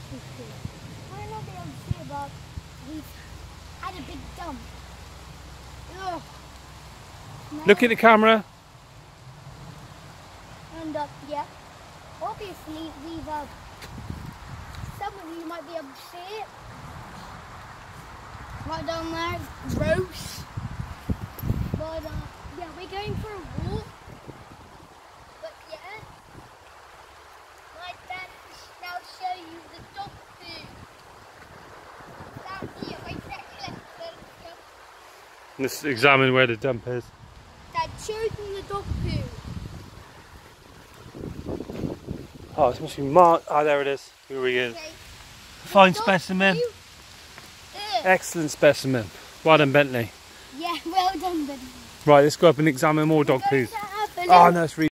this poo. Might not be able to see it, but he's had a big dump. Ugh. Look at the camera. And yeah, obviously we've some of you might be able to see it. Right down there, it's gross. But yeah, we're going for a walk. But yeah, my dad will now show you the dog poo. Down here, right there, left. Let's examine where the dump is. Dad, show them the dog poo. Oh, it must be marked. Oh, there it is. Here we go. Okay. Fine Dog specimen. poo. Ugh. Excellent specimen. Well done, Bentley. Yeah, well done, buddy. Right, let's go up and examine more dog Going poos. to have a Oh, little- no, it's really